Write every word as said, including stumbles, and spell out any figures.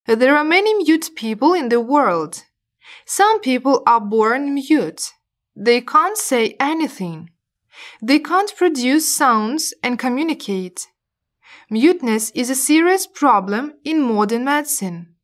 There are many mute people in the world. Some people are born mute. They can't say anything. They can't produce sounds and communicate. Muteness is a serious problem in modern medicine.